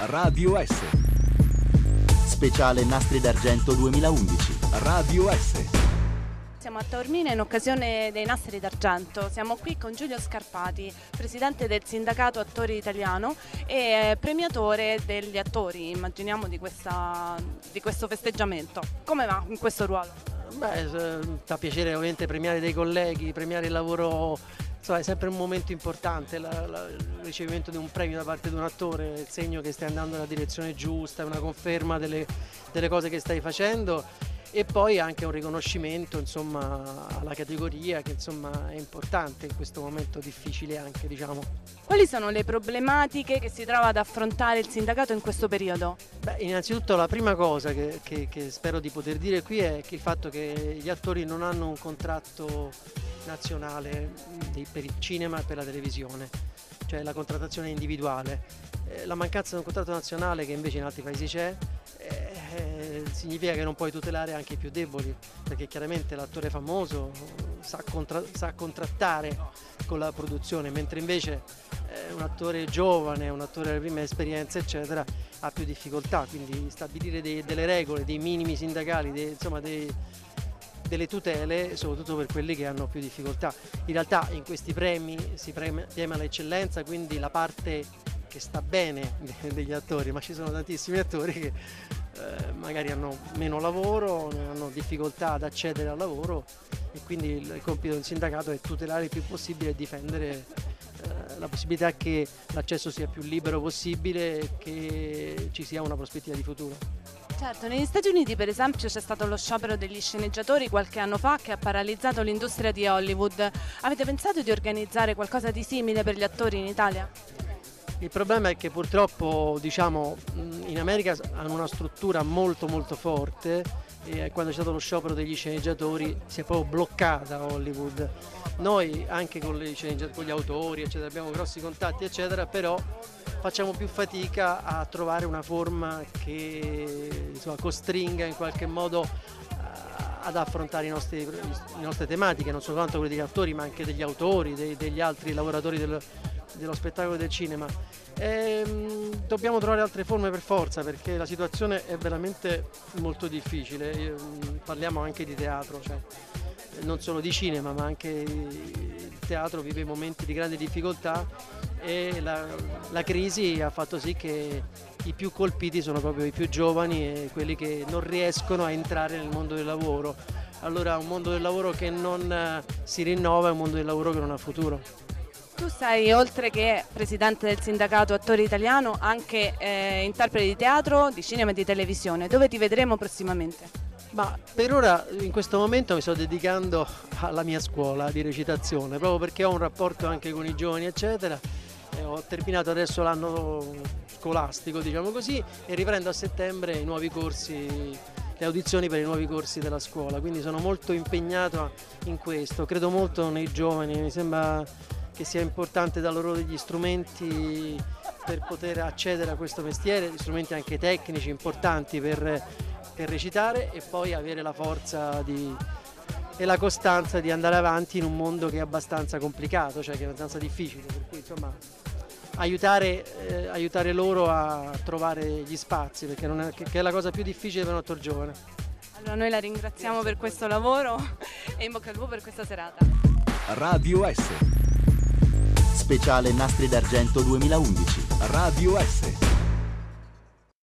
Radio S. Speciale Nastri d'Argento 2011. Radio S. Siamo a Taormina in occasione dei Nastri d'Argento. Siamo qui con Giulio Scarpati, presidente del sindacato Attori Italiano e premiatore degli attori, immaginiamo, di questo festeggiamento. Come va in questo ruolo? Fa piacere ovviamente premiare dei colleghi, premiare il lavoro, insomma, è sempre un momento importante, il ricevimento di un premio da parte di un attore, è il segno che stai andando nella direzione giusta, è una conferma delle cose che stai facendo. E poi anche un riconoscimento, insomma, alla categoria che, insomma, è importante in questo momento difficile anche, diciamo. Quali sono le problematiche che si trova ad affrontare il sindacato in questo periodo? Innanzitutto la prima cosa che spero di poter dire qui è che il fatto che gli attori non hanno un contratto nazionale per il cinema e per la televisione, cioè la contrattazione individuale. La mancanza di un contratto nazionale, che invece in altri paesi c'è, significa che non puoi tutelare anche i più deboli, perché chiaramente l'attore famoso sa contrattare con la produzione, mentre invece un attore giovane, un attore alle prime esperienze eccetera ha più difficoltà, quindi stabilire delle regole, dei minimi sindacali, delle tutele, soprattutto per quelli che hanno più difficoltà. In realtà in questi premi si premia l'eccellenza, quindi la parte che sta bene degli attori, ma ci sono tantissimi attori che magari hanno meno lavoro, hanno difficoltà ad accedere al lavoro, e quindi il compito del sindacato è tutelare il più possibile e difendere la possibilità che l'accesso sia più libero possibile e che ci sia una prospettiva di futuro. Certo, negli Stati Uniti per esempio c'è stato lo sciopero degli sceneggiatori qualche anno fa che ha paralizzato l'industria di Hollywood. Avete pensato di organizzare qualcosa di simile per gli attori in Italia? Il problema è che purtroppo, diciamo, in America hanno una struttura molto forte, e quando c'è stato lo sciopero degli sceneggiatori si è proprio bloccata Hollywood. Noi anche con gli autori eccetera abbiamo grossi contatti eccetera, però facciamo più fatica a trovare una forma che, insomma, costringa in qualche modo ad affrontare le nostre tematiche, non soltanto quelle degli attori ma anche degli autori, degli altri lavoratori dello spettacolo e del cinema. Dobbiamo trovare altre forme per forza, perché la situazione è veramente molto difficile. Parliamo anche di teatro, cioè non solo di cinema, ma anche il teatro vive momenti di grande difficoltà, e la crisi ha fatto sì che i più colpiti sono proprio i più giovani e quelli che non riescono a entrare nel mondo del lavoro. Allora un mondo del lavoro che non si rinnova è un mondo del lavoro che non ha futuro. Tu sei, oltre che presidente del sindacato Attori Italiano, anche interprete di teatro, di cinema e di televisione. Dove ti vedremo prossimamente? Ma per ora, in questo momento, mi sto dedicando alla mia scuola di recitazione, proprio perché ho un rapporto anche con i giovani eccetera. Ho terminato adesso l'anno scolastico, diciamo così, e riprendo a settembre i nuovi corsi, le audizioni per i nuovi corsi della scuola, quindi sono molto impegnato in questo. Credo molto nei giovani, mi sembra che sia importante dar loro degli strumenti per poter accedere a questo mestiere, strumenti anche tecnici importanti per recitare, e poi avere la forza e la costanza di andare avanti in un mondo che è abbastanza complicato, cioè che è abbastanza difficile, per cui insomma aiutare loro a trovare gli spazi, perché che è la cosa più difficile per un attore giovane. Allora noi la ringraziamo per questo lavoro e in bocca al lupo per questa serata. Radio S. Speciale Nastri d'Argento 2011. Radio S.